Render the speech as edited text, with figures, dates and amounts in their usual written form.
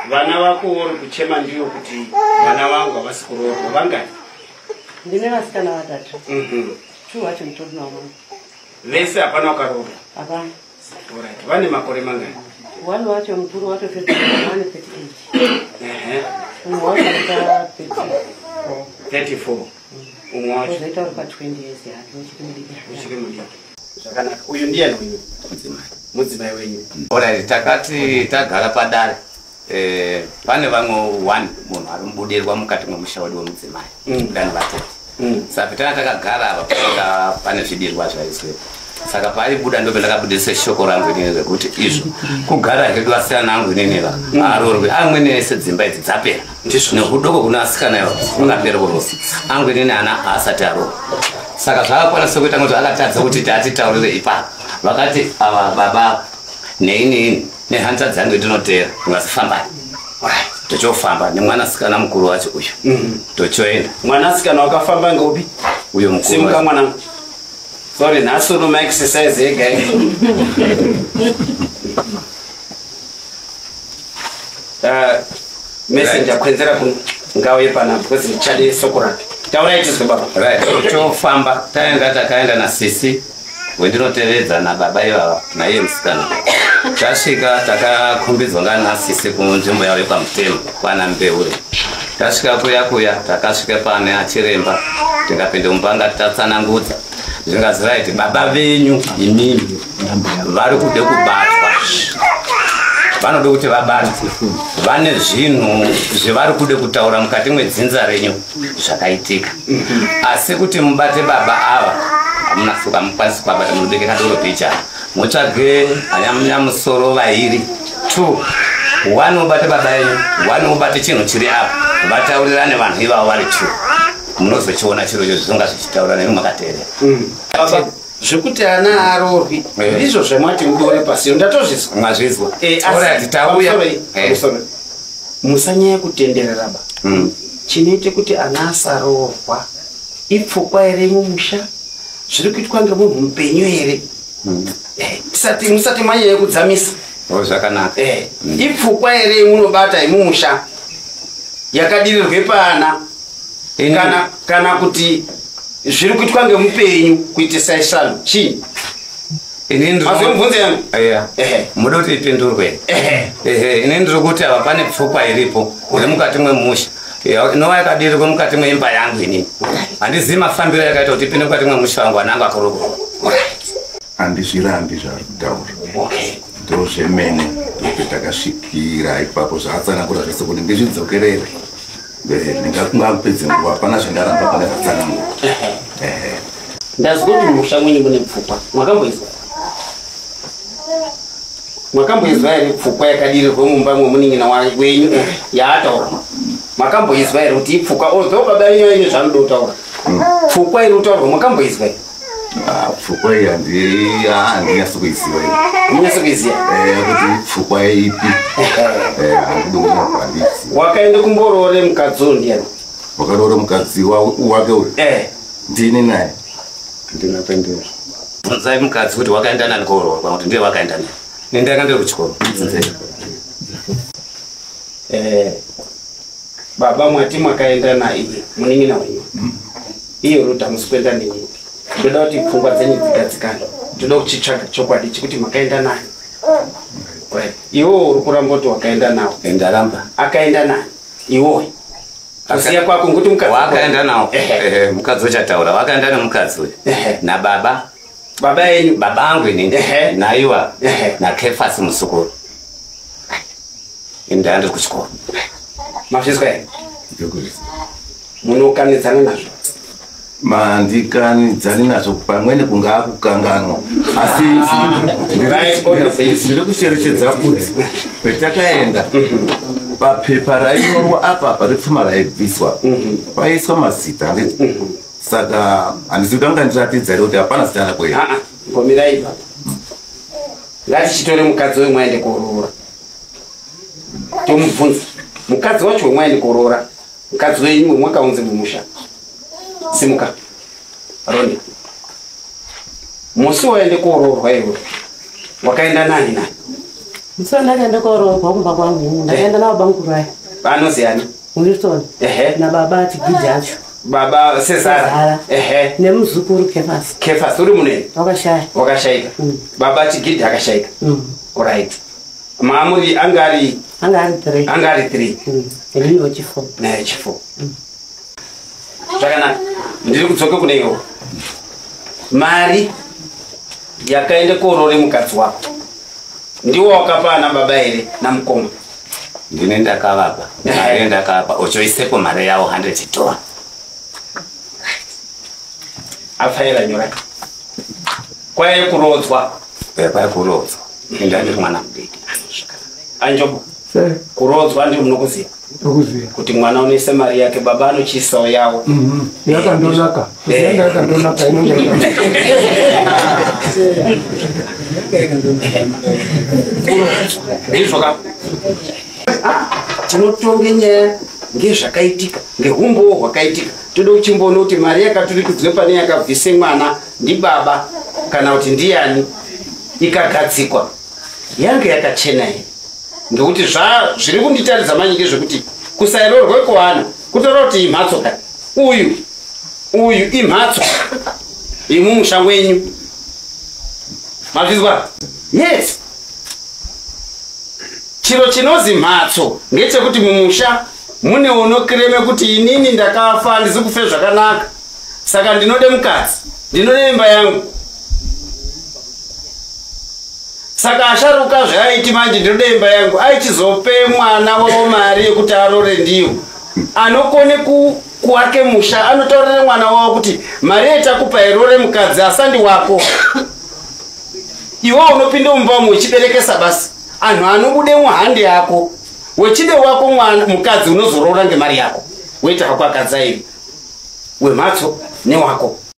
vana vako uri kuchema ndiyo kuti vana vangu havasi kuroorwa vangani? Ndine vasikana vatatu. Two wacho mutori nawo mwana. Vese hapana wakaroorwa? Hapana. Alright. Vane makore mangani? One wacho mukuru wacho 38. Umwe wacho aita 34. Umwe wacho aita uri pa 20 years yake uchiri mudiki. Zvakanaka. Uyu ndiani wenyu? Mudzimai wenyu. Alright, takati tagara padare. Pane vamwe 1 munhu ari mubudirwa mukati mwemusha wedu wemudzimai. Dani vatete. Saka takagara apa pane zvidirwa zvaizwepo. Saka paibuda ndo pendakabudisa shoko rangu inini rekuti izvo kugara hedu asiyana angu inini aroorwe amweni ese dzimba idzi dzapera nekudoko kuna asikana ivo vakapera kurosi angu inini ana asati aroorwa. Saka zvakakwanisa kuita kuti akatadza kuti tatitaurire ipapo vakati ava baba neini nehanta dzangu ndinoteera ngasifambani tochofamba nemwanasikana mukuru wacho uyu tochoenda. Mwanasikana wakafamba ngeupi? Uyo mukuru. Simuka mwanangu. Sorry, naso no exercise yega. Messenger kwenzera ngawe pana because nichade sokora. Taura itizwe baba. Right. Chofamba takaenda na sisi wendinotevedza na baba ivava naiye musikana. Tasvika takakombidzwa ngana sisi kunzvimbo yavo pamutemo kwana Mbeure. Tasvika kuya takasvika pane achiremba tikapinda mubanga tatsanangudza zvingaziraiti baba venyu imimi vari kude kubatwa, vanoda kuti vabatwe, vane zvinhu zvevari kude kutaura mukati mwedzinza renyu zvakaitika, asi kuti mubate baba ava hamunasuka mukwanisi kubata, munobeke kadoro picha mutsvage anyamusoro vaviri 2 1 ubate baba yenyu 1 ubate chinhu chiri apa vataurirane vanhu ivavo vari 2 munozochiona chiro icho zvizonga zvichitaura nemi makateerera. Baba zvekuti ana aroorwi ndizvo zvamati mudore pasi ndatozvizwa mwazvizwa asi tauya musanyanya kutenderera baba. Chinoite kuti ana asaroorwa ipfungwa ere mumusha zviri kuitwa ngemunhu mupenyu ere musati manyanya kudzamisa zvakanaka ipfungwa ere munobata imumusha yakadirirwe pana kana kuti zviri kuitwa ngemupenyu kuite saisano chii? Azomubvunze yangu muda kuti ipindurwe. Inini ndiri kuti apa pane pfungwa iripo iri mukati mwemusha inova yakadirirwe mukati mweimba yangu inini handizivi mafambiro yakaita kuti ipinde mukati mwemusha wangu anangu akaroorwa. Handizvirambi zvari kutaura ndo zvemene ndokuti takasvikira ipapo zvaatsanangura zvese kuti ndizvidzokerere ndingakungapedze nguva hapana zvandaramba pane zvatsanangura. Ndazwa kuti musha mwenyu mune pfungwa mwakamboizwa ere pfungwa yakadirirwe mumba mwemunin'ina wenyu yaataura? Mwakamboizwa ere kuti ipfungwa ozo baba yenyu aine zvanoda kutaura pfungwa iri kutaurwa mwakamboizwa ere? Pfungwa iyi handinyatso kuiziva munyatso kuiziva kuti pfungwa ipi handidi kunyakwandiziva. Wakaende kumboroore mukadzi ndiani? Wakaroore mukadzi wake uyu ndini naye ndinapendera. Bvunzai mukadzi kuti wakaenda nani kooroorwa kuti ndiye wakaenda nani. Ndakandiri kuchikoro. Baba mwati mwakaenda naye munin'ina wenyu iyo ruti hamusi kuenda neni. Ndoda kuti pfungwa dzenyu dzigadzikane, ndoda kuchitsvaga chokwadi chekuti makaenda naye. Iwo uri kuramba kuti wakaenda nawo? Ndaramba. Akaenda naye iwowe kusiya kwako ngokuti mukadzi wakaenda nawo mukadzi uchataura wakaenda nemukadzi uyu baba yenyu baba angu inini naiwa nakefasi musukuru ndandiri kuchikoro. Mazvizwa ere? Munokanidzana nazvo? Mandikanidzani nazvo pamwene kungaa kukanganwa asi ndiri kucherechedza kuti petakaenda papepa rainyorwa apa repfuma raibviswa paiswa mazita saka handisi kutanga ndiratidza ere kuti hapana zita rakwera. Ngomirai baba ngatichitore mukadzi wemwaende kuroora tomubvunza mukadzi wacho wemwaende kuroora mukadzi wenyu wemwakaunze mumusha simuka Ronde musi waende kuroorwa iwe wakaenda nani nani? Msona kaenda koropa kumba kwangu. Ndakaenda na baba mkurai. Vanoziyani? Wilson. Na baba Tigidjacho. Baba Cesar. Nemuzukuru Kefas. Kefas uri munene? Wakashayika. Baba Tigidhi akashayika. Alright. Maamuri angari 3. Angari 3. Eliyo chifo. Na chifo. Zvakanaka. Ndiri kudzoka kune iwo. Mari yakaenda korore mukadzi wako. Ndiwo wakapana baba here namukoma. Ndine ndakavapa. Mari ndakavapa. Uchoisepo mari yawo 100 dola. Afaira nyora. Kwaye kurodzwa. Kwaye kurodzwa. Ndani mwana mudiki. Anjobo. Kurodzwa ndi munokuziva. Kuti mwana unese mari yake baba anochisawo yawo. Yakandonaka. Yakandonaka inonga. Ndizvoka. Tinotonge nyaya ngezvakaitika, ngehumbo hwakaitika. Toda kuchimboona kuti mari yakaturikidzwe pane yakabvise mwana ndi baba kana kuti ndiani ikagadzikwa yange yakachena here. Ngekuti zviri kunditaridza manyike zvekuti kusairorwe kuwana kutora kuti imhatso kani uyu imhatso imumusha wenyu mavizwa. Yes, chiro chinozi mhatso ngechekuti mumusha mune unokreme kuti inini ndakafa handizi kufe zvakanaka, saka ndinode mukadzi, ndinode imba yangu. Saka asharuka zvaiti manje ndinode imba yangu aichizope mwana wavo mari yekuti arore ndiwo. Anokone kuwake musha anotaurire mwana wavo kuti mari yetakupa irore mukadzi asandi wako. Iwo unopinda mumba umu uchiberekesa basi. Anhu anobude muhande yako. Wechide wako mwana mukadzi unozorora ngemari yako. Weta hako akadzairi. Wemhatso newako.